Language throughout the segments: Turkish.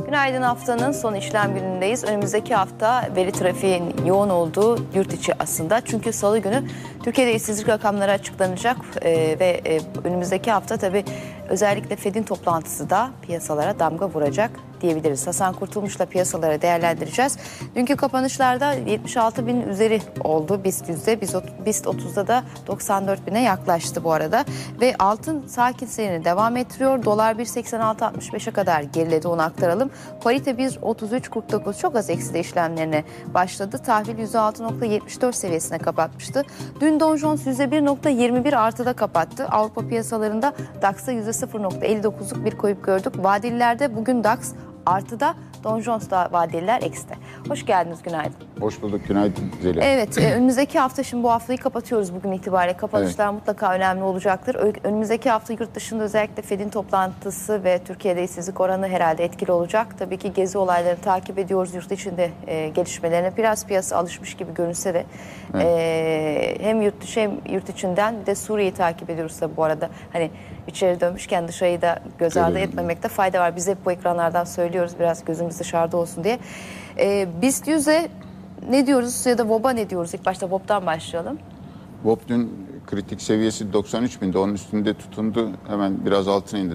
Günaydın, haftanın son işlem günündeyiz. Önümüzdeki hafta veri trafiğin yoğun olduğu yurt içi aslında. Çünkü salı günü Türkiye'de işsizlik rakamları açıklanacak ve önümüzdeki hafta tabii özellikle Fed'in toplantısı da piyasalara damga vuracak diyebiliriz. Hasan Kurtulmuş'la piyasaları değerlendireceğiz. Dünkü kapanışlarda 76 bin üzeri oldu BIST yüzde. BIST 30'da da 94 bine yaklaştı bu arada. Ve altın sakin seyrini devam ettiriyor. Dolar 1.86.65'e kadar geriledi, onu aktaralım. Parite 1.33.49 çok az ekside işlemlerine başladı. Tahvil %6.74 seviyesine kapatmıştı. Dün Dow Jones %1.21 artıda kapattı. Avrupa piyasalarında DAX'ta %0.59'luk bir kayıp gördük. Vadelilerde bugün DAX artıda, Dow Jones'da vadeliler ekside. Hoş geldiniz, günaydın. Hoş bulduk, günaydın Zeliha. Evet, önümüzdeki hafta, şimdi bu haftayı kapatıyoruz bugün itibariyle. Kapanışlar mutlaka önemli olacaktır. Önümüzdeki hafta yurt dışında özellikle Fed'in toplantısı ve Türkiye'de işsizlik oranı herhalde etkili olacak. Tabii ki gezi olaylarını takip ediyoruz. Yurt içinde gelişmelerine biraz piyasa alışmış gibi görünse de hem yurt dışı hem yurt içinden bir de Suriye'yi takip ediyoruz tabii bu arada. Hani içeri dönmüşken dışarıyı da göz ardı etmemekte fayda var. Biz hep bu ekranlardan söylüyoruz, biraz gözümüz dışarıda olsun diye. BIST 100'e ne diyoruz ya da VOB'a ne diyoruz? İlk başta VOB'dan başlayalım. VOB dün kritik seviyesi 93 binde, onun üstünde tutundu. Hemen biraz altına indi.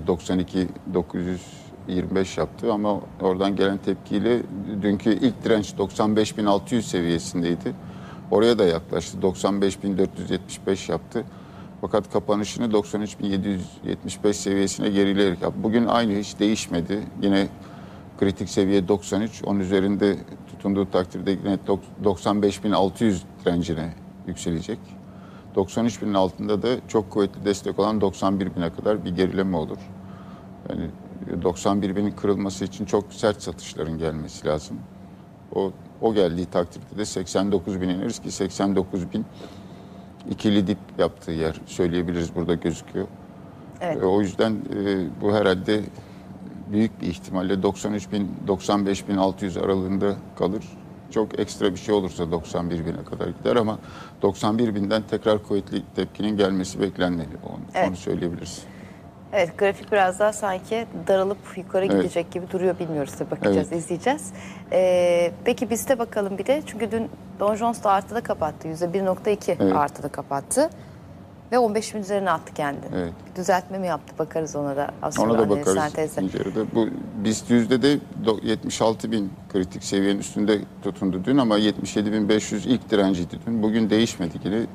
92.925 yaptı ama oradan gelen tepkiyle dünkü ilk direnç 95.600 seviyesindeydi. Oraya da yaklaştı. 95.475 yaptı. Fakat kapanışını 93.775 seviyesine gerileyerek yaptı. Bugün aynı, hiç değişmedi. Yine kritik seviye 93. Onun üzerinde tutunduğu takdirde yine 95.600 direncine yükselecek. 93.000'in altında da çok kuvvetli destek olan 91.000'e kadar bir gerileme olur. Yani 91.000'in kırılması için çok sert satışların gelmesi lazım. O geldiği takdirde de 89.000'e ineriz ki 89.000 ikili dip yaptığı yer söyleyebiliriz, burada gözüküyor. Evet. O yüzden bu herhalde büyük bir ihtimalle 93.000-95.600 aralığında kalır. Çok ekstra bir şey olursa 91.000'e kadar gider ama 91.000'den tekrar kuvvetli tepkinin gelmesi beklenmeli. Onu söyleyebiliriz. Evet, grafik biraz daha sanki daralıp yukarı gidecek gibi duruyor. Bilmiyoruz tabii, bakacağız, izleyeceğiz. Peki BIST'e bakalım bir de. Çünkü dün Dow Jones da artıda kapattı. %1.2 artıda kapattı. Ve 15.000 üzerine attı kendini. Evet. Bir düzeltme mi yaptı? Bakarız ona da. Ona da bakarız. Bu BIST yüzde de 76.000 kritik seviyenin üstünde tutundu dün ama 77.500 ilk direnciydi dün. Bugün değişmedi yine.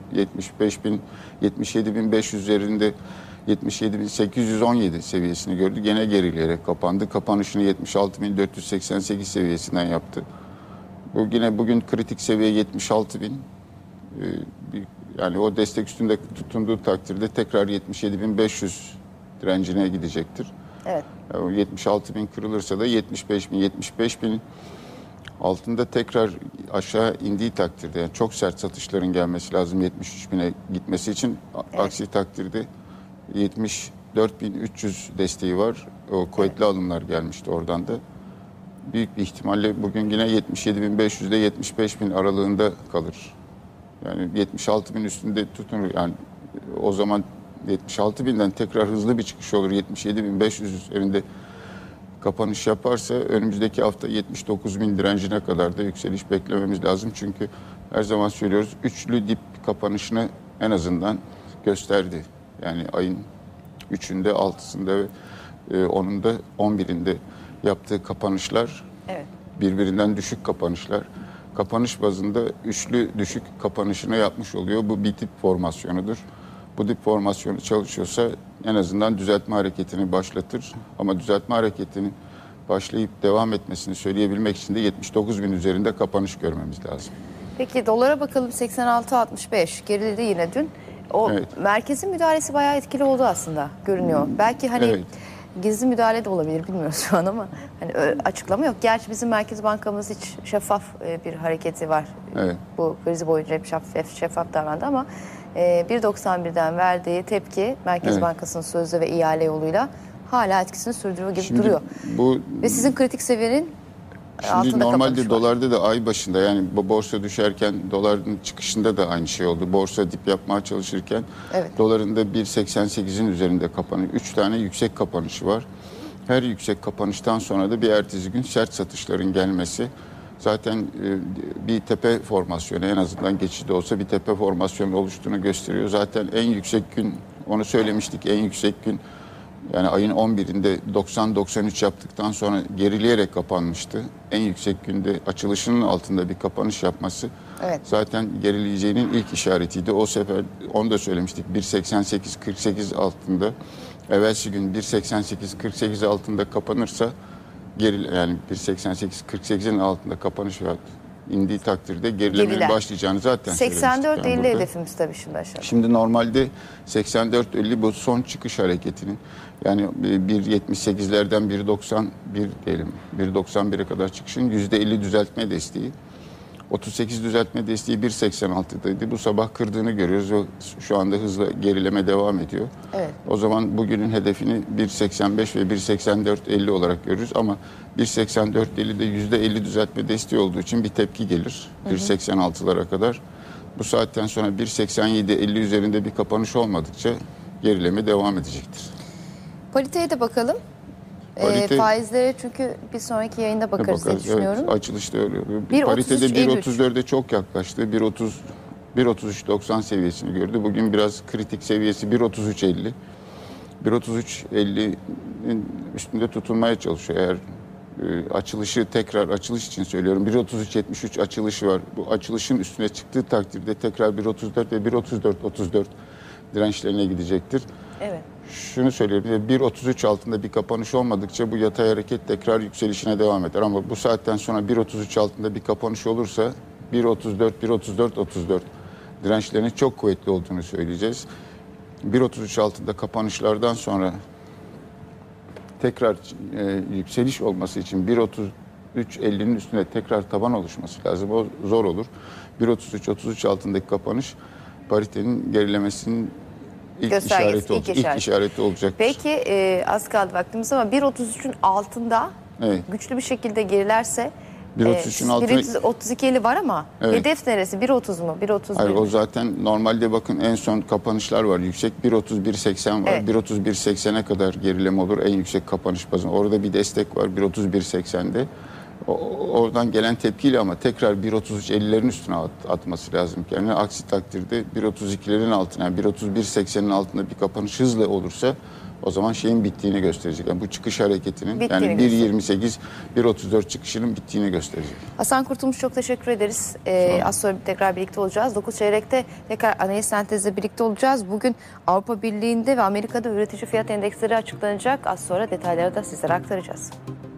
77.500 üzerinde 77.817 seviyesini gördü. Gene gerileyerek kapandı. Kapanışını 76.488 seviyesinden yaptı. Bugün kritik seviye 76.000. Yani o destek üstünde tutunduğu takdirde tekrar 77.500 direncine gidecektir. Evet. 76.000 kırılırsa da 75.000 altında tekrar aşağı indiği takdirde, yani çok sert satışların gelmesi lazım 73.000'e gitmesi için. Evet. Aksi takdirde 74.300 desteği var. O kuvvetli alımlar gelmişti oradan da. Büyük bir ihtimalle bugün yine 77.500 ile 75.000 aralığında kalır. Yani 76.000 üstünde tutunur. Yani o zaman 76.000'den tekrar hızlı bir çıkış olur. 77.500 üzerinde kapanış yaparsa önümüzdeki hafta 79.000 direncine kadar da yükseliş beklememiz lazım. Çünkü her zaman söylüyoruz, üçlü dip kapanışını en azından gösterdi. Yani ayın 3'ünde, 6'sında ve 10'unda, 11'inde yaptığı kapanışlar birbirinden düşük kapanışlar. Kapanış bazında üçlü düşük kapanışını yapmış oluyor. Bu bir dip formasyonudur. Bu dip formasyonu çalışıyorsa en azından düzeltme hareketini başlatır. Ama düzeltme hareketinin başlayıp devam etmesini söyleyebilmek için de 79.000 üzerinde kapanış görmemiz lazım. Peki dolara bakalım, 86.65 geriledi yine dün. O merkezin müdahalesi bayağı etkili oldu aslında, görünüyor. Belki hani gizli müdahale de olabilir, bilmiyoruz şu an ama hani açıklama yok. Gerçi bizim Merkez Bankamız hiç şeffaf bir hareketi var. Evet. Bu krizi boyunca hep şeffaf davrandı ama 1.91'den verdiği tepki Merkez Bankası'nın sözde ve ihale yoluyla hala etkisini sürdürüyor gibi duruyor. Ve sizin kritik seviyenin şimdi normalde dolarda da ay başında, yani borsa düşerken doların çıkışında da aynı şey oldu. Borsa dip yapmaya çalışırken doların da 1.88'in üzerinde kapanıyor. 3 tane yüksek kapanışı var. her yüksek kapanıştan sonra da bir ertesi gün sert satışların gelmesi zaten bir tepe formasyonu, en azından geçici olsa bir tepe formasyonu oluştuğunu gösteriyor. Zaten en yüksek gün, onu söylemiştik, en yüksek gün yani ayın 11'inde 90-93 yaptıktan sonra gerileyerek kapanmıştı. En yüksek günde açılışının altında bir kapanış yapması zaten gerileyeceğinin ilk işaretiydi. O sefer onu da söylemiştik, 1.88-48 altında, evvelsi gün 1.88-48 altında kapanırsa yani 1.88-48'in altında kapanış var, indiği takdirde gerilemeye başlayacağını zaten söylemiştik. 84-50 hedefimiz tabii şimdi aşağıda. Şimdi normalde 84-50 bu son çıkış hareketinin, yani 1.78'lerden 1.91 diyelim, 1.91'e kadar çıkışın %50 düzeltme desteği. 38 düzeltme desteği 1.86'daydı. Bu sabah kırdığını görüyoruz. O şu anda hızla gerileme devam ediyor. Evet. O zaman bugünün hedefini 1.85 ve 1.84.50 olarak görürüz ama 1.84.50'de %50 düzeltme desteği olduğu için bir tepki gelir. 1.86'lara kadar. Bu saatten sonra 1.87.50 üzerinde bir kapanış olmadıkça gerileme devam edecektir. Pariteye de bakalım. Faizlere çünkü bir sonraki yayında bakarız diye düşünüyorum. Evet, açılışta öyle oluyor. 1.33, Paritede 1.34'e çok yaklaştı. 1.33.90 seviyesini gördü. Bugün biraz kritik seviyesi 1.33.50. 1.33.50'nin üstünde tutulmaya çalışıyor. Eğer açılışı, tekrar açılış için söylüyorum, 1.33.73 açılışı var. Bu açılışın üstüne çıktığı takdirde tekrar 1.34 ve 1.34.34 dirençlerine gidecektir. Evet. Şunu söyleyeyim, 1.33 altında bir kapanış olmadıkça bu yatay hareket tekrar yükselişine devam eder. Ama bu saatten sonra 1.33 altında bir kapanış olursa 1.34 dirençlerinin çok kuvvetli olduğunu söyleyeceğiz. 1.33 altında kapanışlardan sonra tekrar yükseliş olması için 1.33.50'nin üstüne tekrar taban oluşması lazım. O zor olur. 1.33 altındaki kapanış paritenin gerilemesinin İlk işareti olacaktır. Peki az kaldı vaktimiz ama 1.33'ün altında güçlü bir şekilde gerilerse 1.33'ün altında 1.32'li var ama hedef neresi? 1.30 mu? 1.30 Hayır, mu? o zaten normalde bakın en son kapanışlar var yüksek. 1.30-1.80 var. 1.30-1.80'e kadar gerileme olur en yüksek kapanış bazında. Orada bir destek var 1.30-1.80'de. Oradan gelen tepkiyle ama tekrar 1.33-50'lerin üstüne atması lazım kendine. Aksi takdirde 1.32'lerin altına, yani 1.31-80'in altında bir kapanış hızlı olursa o zaman şeyin bittiğini gösterecek. Yani bu çıkış hareketinin yani 1.28-1.34 çıkışının bittiğini gösterecek. Hasan Kurtulmuş, çok teşekkür ederiz. Az sonra tekrar birlikte olacağız. 9 çeyrekte tekrar analiz sentezle birlikte olacağız. Bugün Avrupa Birliği'nde ve Amerika'da üretici fiyat endeksleri açıklanacak. Az sonra detayları da sizlere aktaracağız.